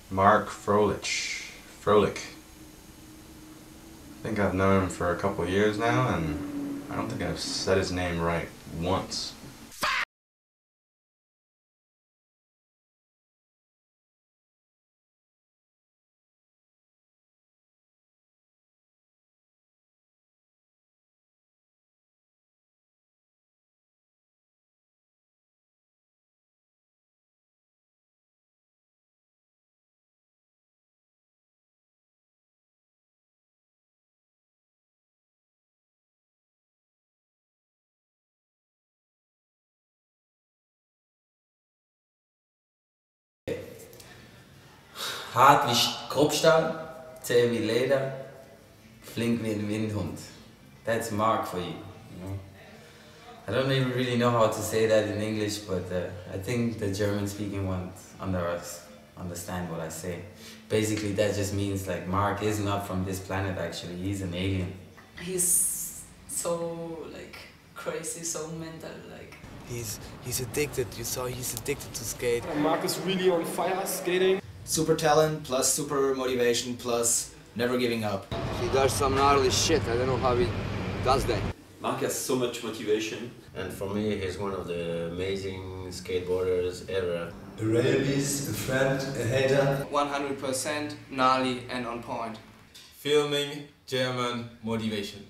Mark Froelich. Froelich. I think I've known him for a couple years now, and I don't think I've said his name right once. Hart wie Kruppstahl, zäh wie Leder, flink wie ein Windhund. That's Mark for you, you know? I don't even really know how to say that in English, but I think the German-speaking ones understand what I say. Basically, that just means like Mark is not from this planet. Actually, he's an alien. He's so like crazy, so mental, like. He's addicted. You saw he's addicted to skate. Mark is really on fire skating. Super talent plus super motivation plus never giving up. He does some gnarly shit. I don't know how he does that. Mark has so much motivation. And for me, he's one of the amazing skateboarders ever. A real beast, a friend, a hater. 100% gnarly and on point. Filming German motivation.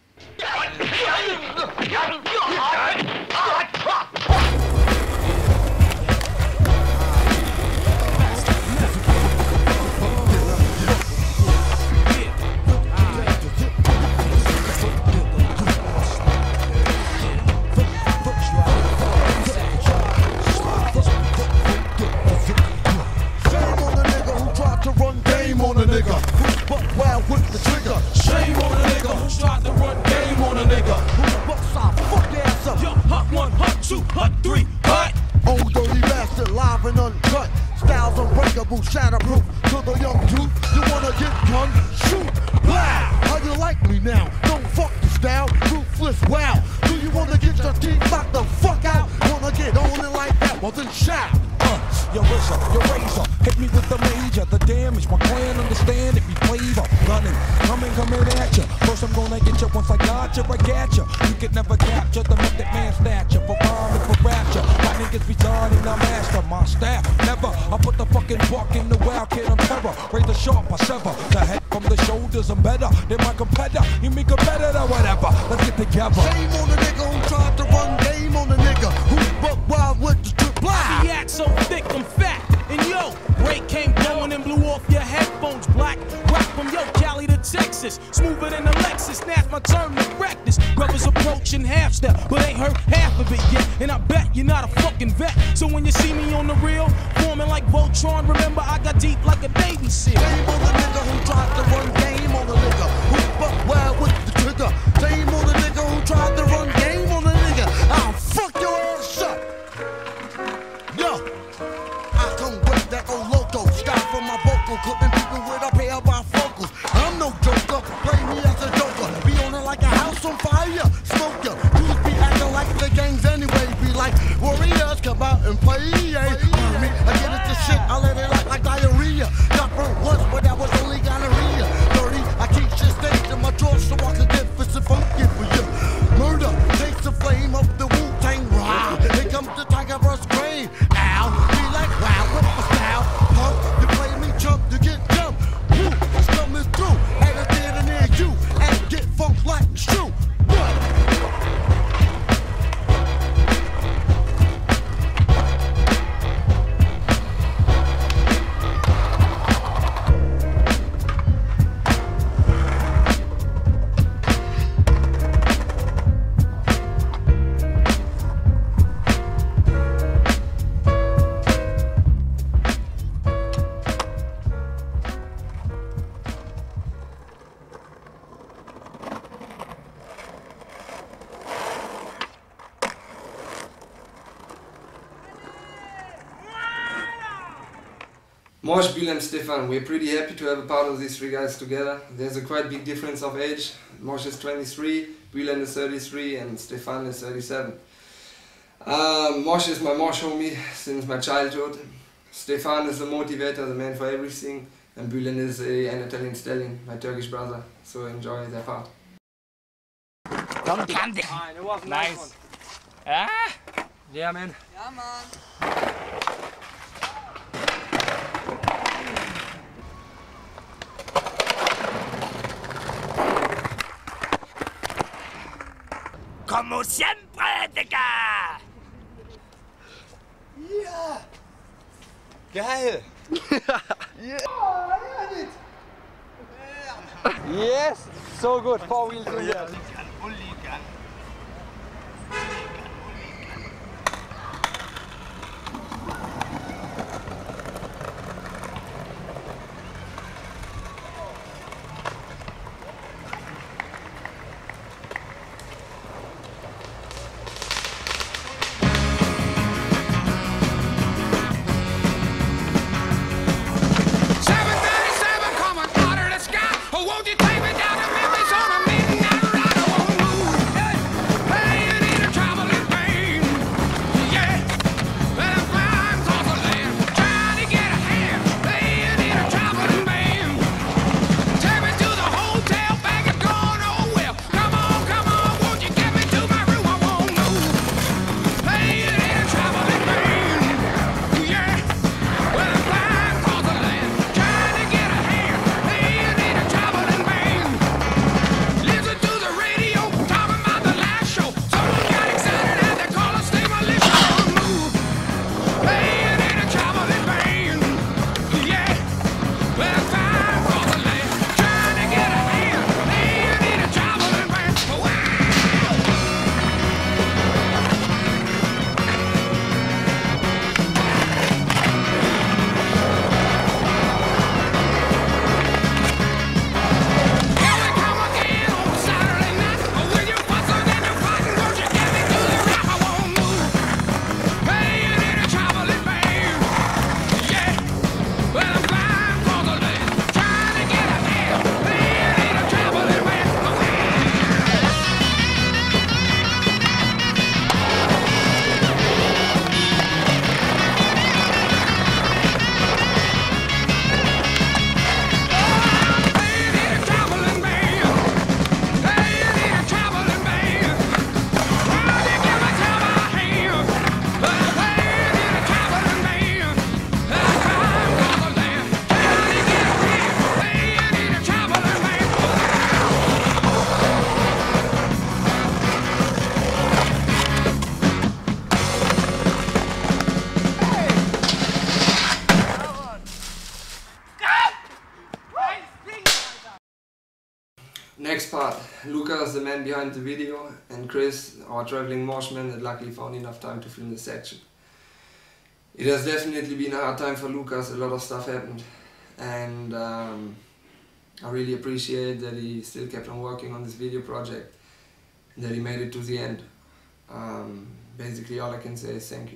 Shatterproof to the young youth. You wanna get gun? Shoot! Wow! How you like me now? Don't fuck the style. Ruthless, wow! Do you wanna get your teeth knocked the fuck out? Wanna get on it like that? Well then shout! Your whistle, your razor, hit me with the major. The damage, my clan understand it be flavor. Gunning, coming at ya. First I'm gonna get ya, once I got ya, I got ya. You can never capture the method man stature. For rhyme and for rapture, my niggas be done and I master my staff. Never, I put the fucking buck in the wild kid, I'm terror. Raise the sharp, I sever. The head from the shoulders, I'm better than my competitor. You mean competitor, whatever, let's get together. Shame on the nigga who tried to run game on the nigga who buck wild with the trip blind. The act so thick, I'm fat. And yo, break came blowing and blew off your headphones black. Rock from yo, Cali to Texas. Smoother than a Lexus, now's my turn to practice. Brothers approaching half step, but ain't heard half of it yet. And I bet you're not a fucking vet. So when you see me on the real, forming like Voltron, remember I got deep like a Navy SEAL. Shame on the nigga who tried to run game on the nigga who buck wild with the trigger. Shame on the nigga who tried to run game on the nigga. I'll fuck your ass up. Yo, I come with that old loco. Sky from my vocal, clipping people with a pair of bifocals. I'm no joker, play me as a joker. Be on it like a house on fire, smoke ya. Dudes be acting like the gangs anyway. Be like warriors, come out and play. Me, I get it to shit, I let it out like diarrhea. Got burnt once, but that was only gonorrhea. Dirty, I keep shit staged in my drawers so I can get fits and funky for you. Murder takes the flame of the Wu-Tang ride. Here comes the Tiger Brush Grave. Ow, be like wow, with my style. Punk, you play me chump, you get jumped. Woo, it's coming through. At a theater near you, and get funk like it's true. Mosh, Bülent, Stefan, we're pretty happy to have a part of these three guys together. There's a quite big difference of age. Mosh is 23, Bülent is 33 and Stefan is 37. Mosh is my Mosh homie since my childhood. Stefan is the motivator, the man for everything, and Bülent is an Italian stallion, my Turkish brother. So enjoy their part. It was nice. Ah? Yeah, man. Ja, man. Como siempre, Digga! Ja! Geil! Yes! So good, 4 wheels in there. Next part, Lucas, the man behind the video, and Chris, our traveling marshman, that luckily found enough time to film this section. It has definitely been a hard time for Lucas, a lot of stuff happened, and I really appreciate that he still kept on working on this video project, and that he made it to the end. Basically all I can say is thank you.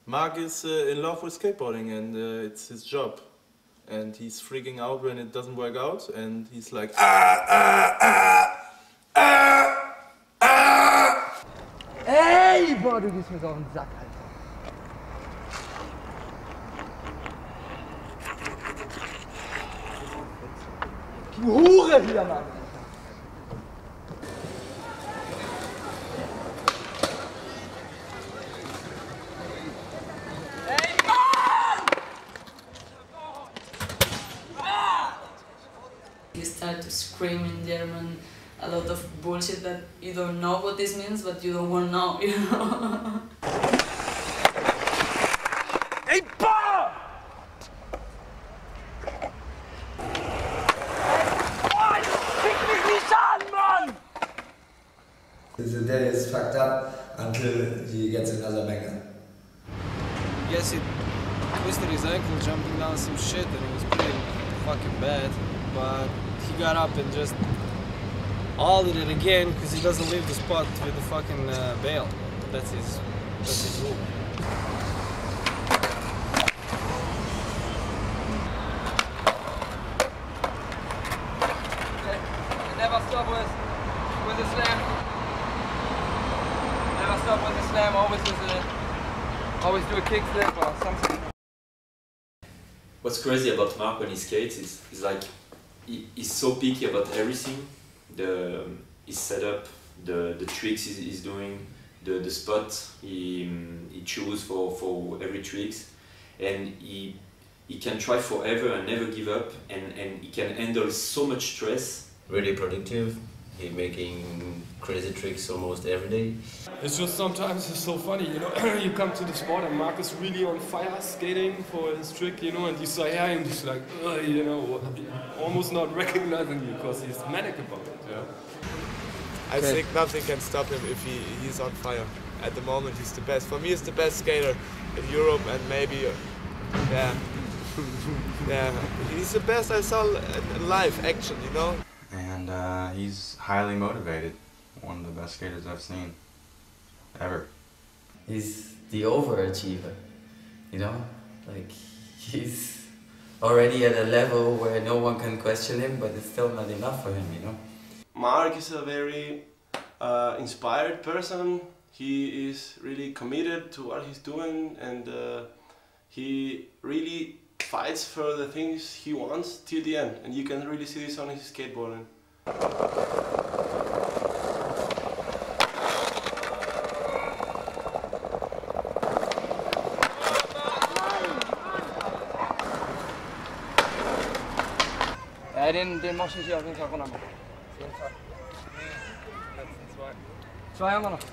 Mark is in love with skateboarding, and it's his job. And he's freaking out when it doesn't work out, and he's like, Ey, boah, du gehst mir so auf den Sack, Alter. Du Hure hier, Mann! You start to scream in German a lot of bullshit that you don't know what this means, but you don't want to know, you know? Ey, boah! Fick mich nicht an, Mann! The day is fucked up until he gets another banger. Yes, he twisted his ankle jumping down some shit and it was pretty fucking bad, but he got up and just altered it again because he doesn't leave the spot with the fucking bail. That's his rule. Never stop with a slam. Never stop with a slam, always do a kick flip or something. What's crazy about Mark when he skates is like he's so picky about everything. His setup, the tricks he's doing, the spot he chooses for every tricks, and he can try forever and never give up, and he can handle so much stress. Really productive. He's making crazy tricks almost every day. It's just sometimes it's so funny, you know, you come to the spot and Mark is really on fire skating for his trick, you know, and you say hi and he's like, you know, almost not recognizing you because he's manic about it, yeah. I think nothing can stop him if he's on fire. At the moment he's the best. For me he's the best skater in Europe, and maybe, yeah, he's the best I saw in live action, you know. And he's highly motivated. One of the best skaters I've seen ever. He's the overachiever, you know? Like, he's already at a level where no one can question him, but it's still not enough for him, you know? Mark is a very inspired person. He is really committed to what he's doing, and he really fights for the things he wants till the end, and you can really see this on his skateboarding. Ja, den muss ich auf jeden Fall runter machen. Auf jeden Fall. Zwei haben wir noch.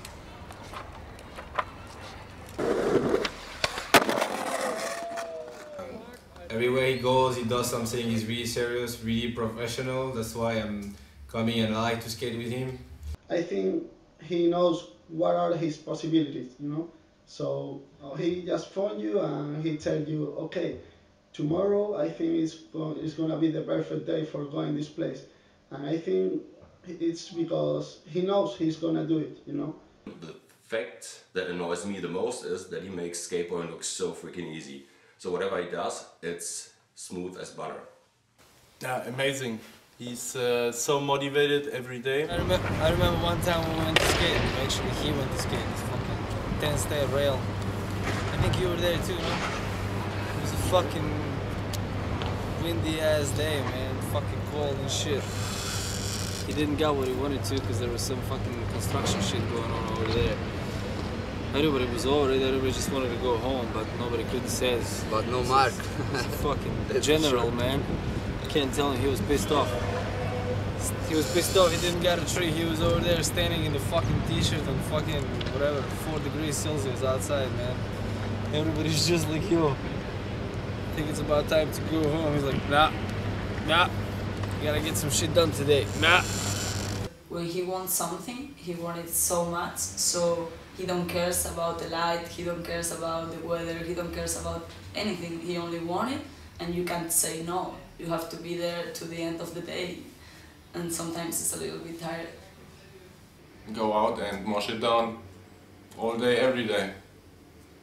Everywhere he goes, he does something, he's really serious, really professional. That's why I'm coming and I like to skate with him. I think he knows what are his possibilities, you know? So he just phone you and he tell you, okay, tomorrow I think it's gonna be the perfect day for going this place. And I think it's because he knows he's gonna do it, you know? The fact that annoys me the most is that he makes skateboarding look so freaking easy. So whatever he does, it's smooth as butter. Yeah, amazing. He's so motivated every day. I remember one time when we went to skate. Actually, he went to skate. This fucking 10-stay rail. I think you were there too, no? It was a fucking windy ass day, man. Fucking cold and shit. He didn't get what he wanted to because there was some fucking construction shit going on over there. Everybody was over it, everybody just wanted to go home, but nobody could say. But no Mark. He's a fucking general, man. I can't tell him, he was pissed off. He was pissed off, he didn't get a tree. He was over there standing in the fucking t-shirt and fucking whatever, 4 degrees Celsius outside, man. Everybody's just like, yo, I think it's about time to go home. He's like, nah, you gotta get some shit done today, nah. When he wants something, he wants it so much, so he don't cares about the light, he don't cares about the weather, he don't cares about anything. He only wants it, and you can't say no. You have to be there to the end of the day, and sometimes it's a little bit tired. Go out and mosh it down all day, every day.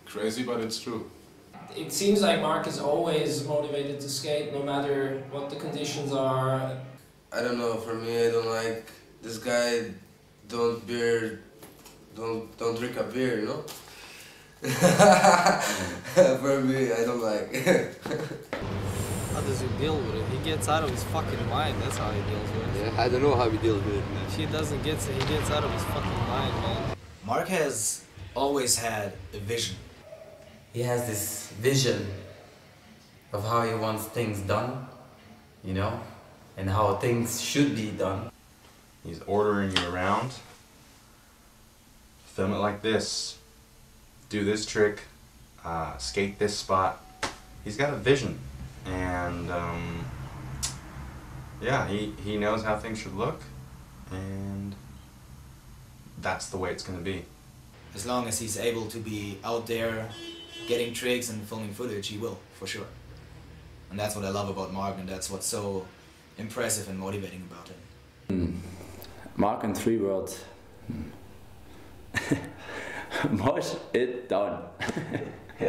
Crazy, but it's true. It seems like Mark is always motivated to skate, no matter what the conditions are. I don't know. For me, I don't like this guy. Don't drink a beer, you know. For me, I don't like. How does he deal with it? He gets out of his fucking mind. That's how he deals with it. Yeah, I don't know how he deals with it. If he doesn't get it, he gets out of his fucking mind, man. Mark has always had a vision. He has this vision of how he wants things done, you know, and how things should be done. He's ordering you around. Film it like this. Do this trick. Skate this spot. He's got a vision. And yeah, he knows how things should look. And that's the way it's going to be. As long as he's able to be out there getting tricks and filming footage, he will, for sure. And that's what I love about Mark, and that's what's so impressive and motivating about him. Mark in 3 words. Mosh it down. Yeah.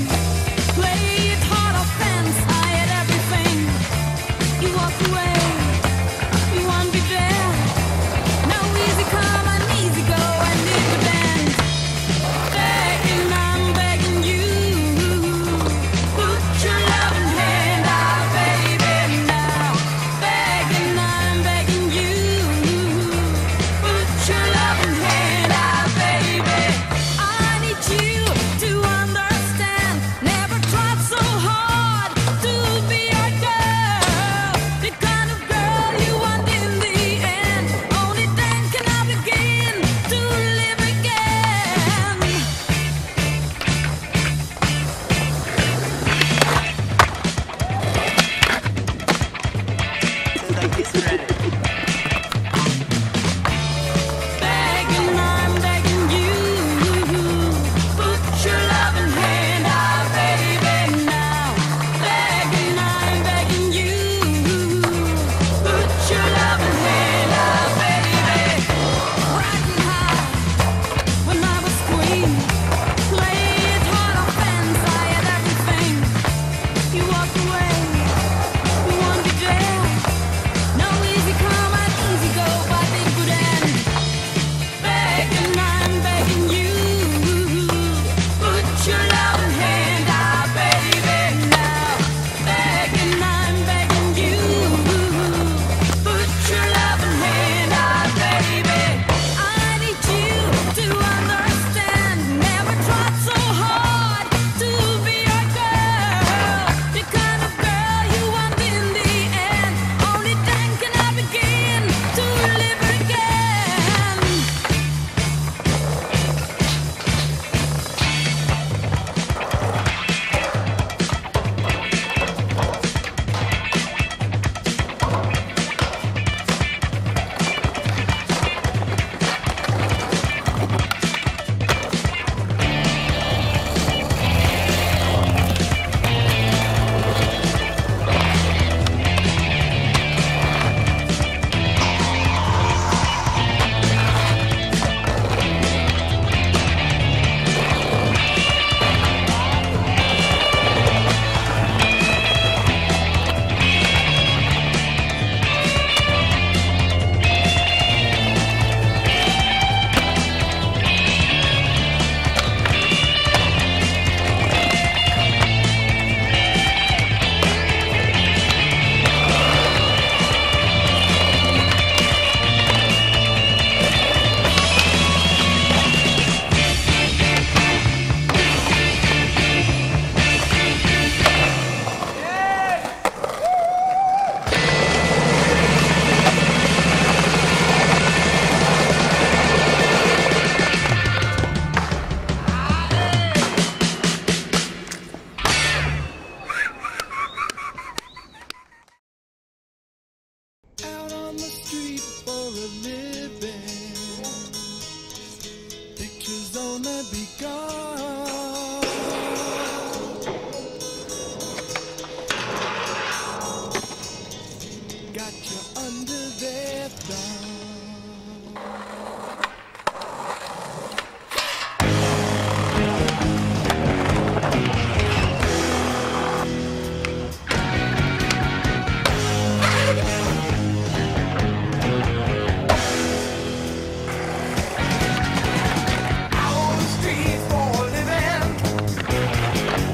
You walk away. Out on the street for a living. Pictures only begun. Got you under their thumb.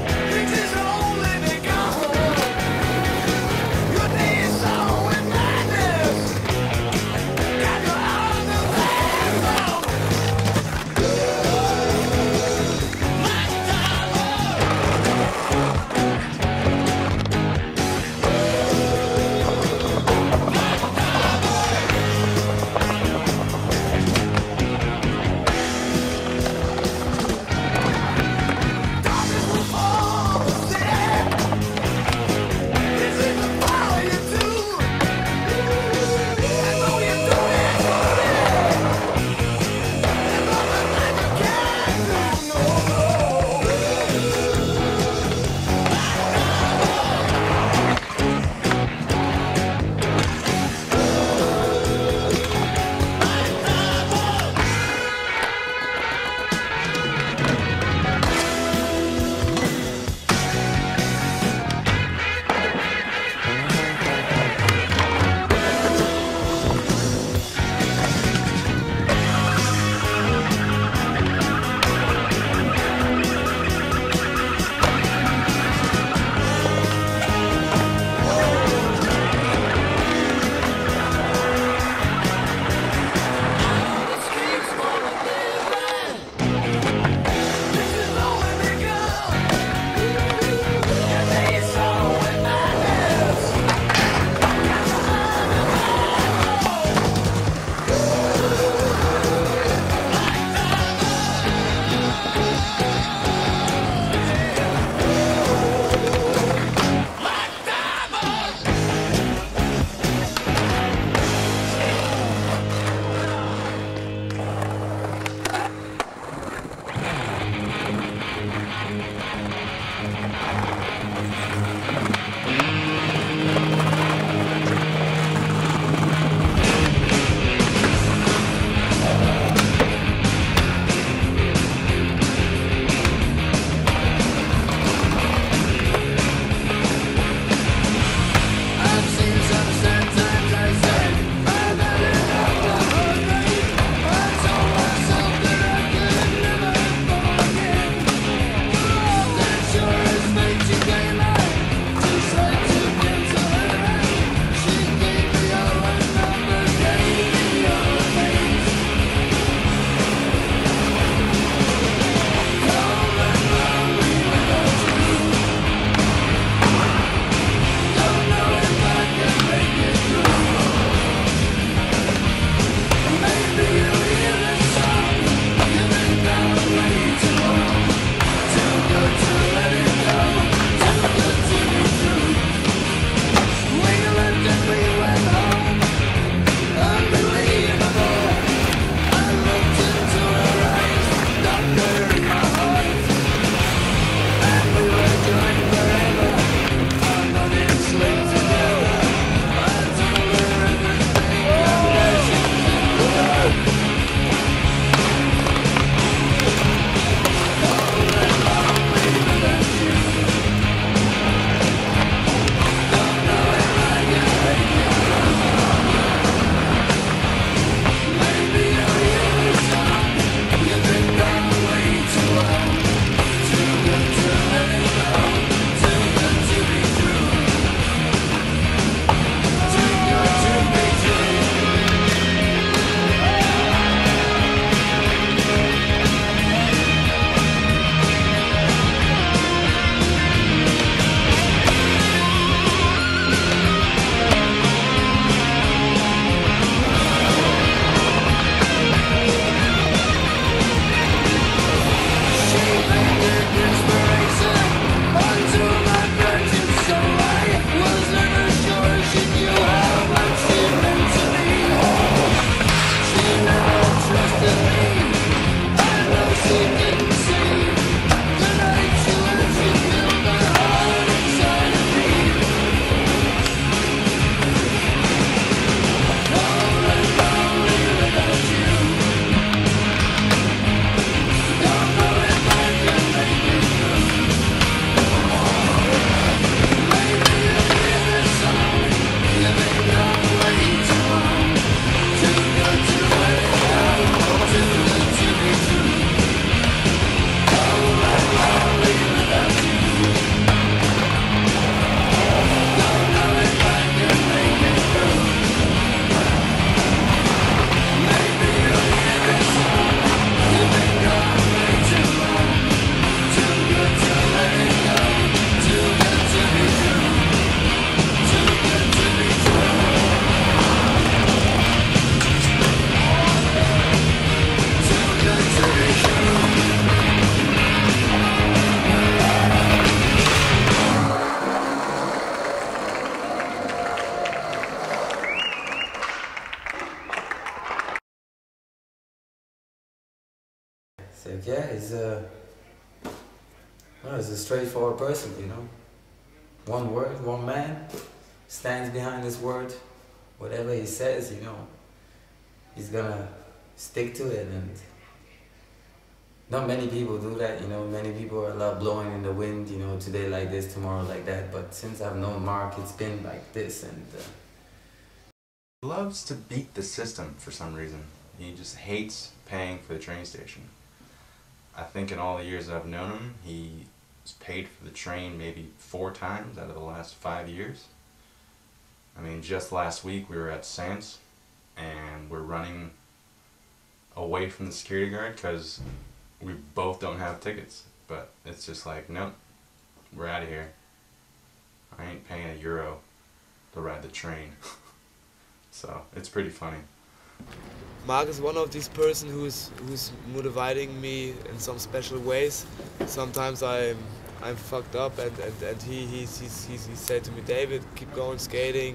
Your day is so in my yeah, he's a straightforward person, you know. One word, one man, stands behind his word. Whatever he says, you know, he's gonna stick to it, and not many people do that, you know. Many people are love blowing in the wind, you know, today like this, tomorrow like that, but since I've known Mark, it's been like this, and he loves to beat the system for some reason. He just hates paying for the train station. I think in all the years I've known him, he's paid for the train maybe 4 times out of the last 5 years. I mean, just last week we were at Sands and we're running away from the security guard because we both don't have tickets. But it's just like, nope, we're out of here. I ain't paying €1 to ride the train. So it's pretty funny. Mark is one of these person who's motivating me in some special ways. Sometimes I'm fucked up, and he said to me, David, keep going skating.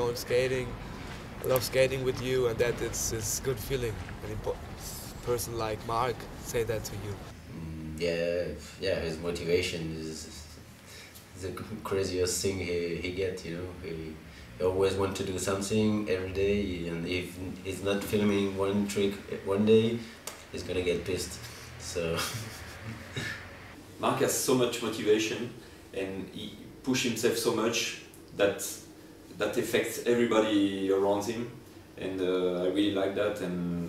I love skating with you, and that it's a good feeling. And a person like Mark say that to you. Yeah, his motivation is the craziest thing he gets, you know. He always wants to do something every day, and if he's not filming one trick one day, he's gonna get pissed. So Mark has so much motivation, and he pushes himself so much that affects everybody around him, and I really like that, and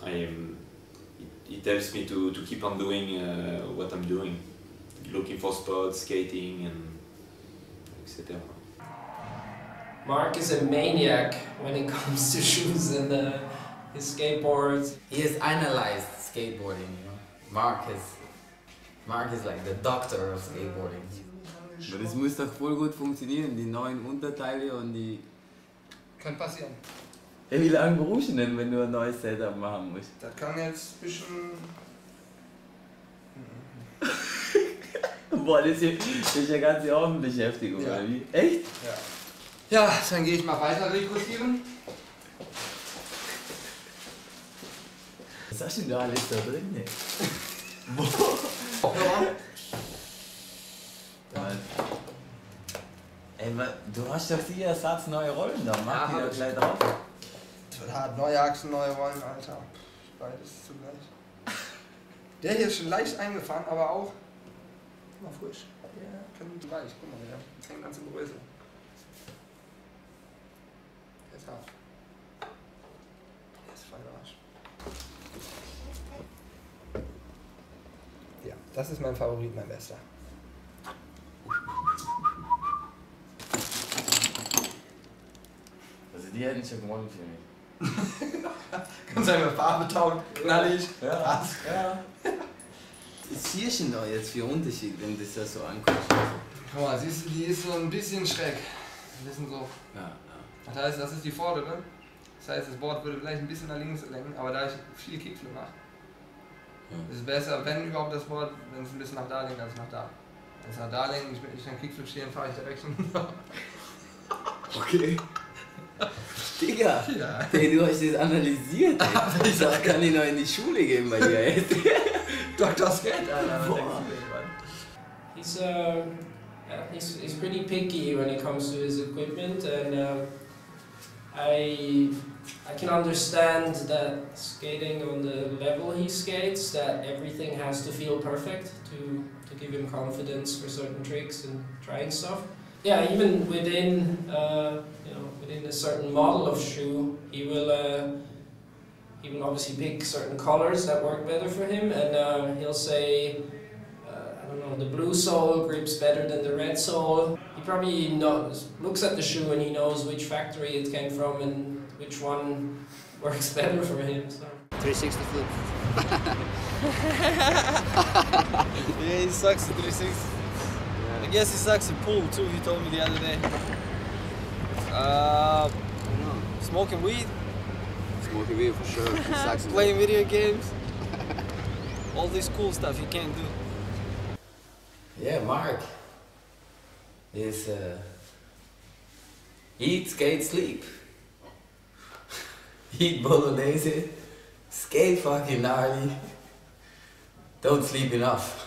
it helps me to keep on doing what I'm doing, looking for spots, skating, and etc. Mark is a maniac when it comes to shoes and his skateboards. He has analyzed skateboarding, you know. Mark is like the doctor of skateboarding. Aber das muss doch voll gut funktionieren, die neuen Unterteile und die... Kann passieren. Hey, wie lange brauchst du denn, wenn du ein neues Setup machen musst? Das kann jetzt ein bisschen... Boah, das ist ja ganze Abendbeschäftigung, oder wie? Echt? Ja. Ja, dann gehe ich mal weiter rekrutieren. Was hast du denn da alles da drin? Ey, du hast doch die Ersatz neue Rollen da, mach die doch gleich drauf. Das wird hart, neue Achsen, neue Rollen, Alter. Beides zugleich. Der hier ist schon leicht eingefahren, aber auch noch frisch. Ja, kann weich, guck mal, der hängt ganze Größe. Der ist hart. Der ist voll Arsch. Ja, das ist mein Favorit, mein Bester. Also die hätten schon gewonnen für mich. Kannst du einmal Farbe taugt, knallig. Ja. Was siehst du denn da jetzt für Unterschied, wenn das da so ankommt? Guck mal, siehst du, die ist so ein bisschen schräg. Ein bisschen so. Ja. Das heißt, das ist die vordere. Das heißt, das Board würde vielleicht ein bisschen nach links lenken, aber da ich viel Kickflip mache, ist es besser, wenn überhaupt das Board, wenn es ein bisschen nach da lenkt, als nach da. Wenn es nach da lenkt, ich kann Kickflip stehen, fahre ich direkt schon. Okay. Digga, ja. Hey, du hast das analysiert. Ich sag, kann ich noch in die Schule gehen bei dir, ey. Dr. Skate, Alter. He's pretty picky when it comes to his equipment, and I can understand that skating on the level he skates, that everything has to feel perfect to give him confidence for certain tricks and trying stuff. Yeah, even within within a certain model of shoe, he will obviously pick certain colors that work better for him, and he'll say, I don't know, the blue sole grips better than the red sole. He probably looks at the shoe and he knows which factory it came from and which one works better for him. So. 360 flip. Yeah, he sucks at 360. I guess he sucks at pool too, he told me the other day. I don't know. Smoking weed? Smoking weed for sure. He sucks at playing video games. All this cool stuff you can't do. Yeah, Mark is eat, skate, sleep. Eat bolognese, skate fucking gnarly, don't sleep enough.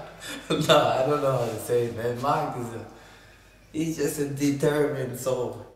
No, I don't know how to say it, man. Mark is he's just a determined soul.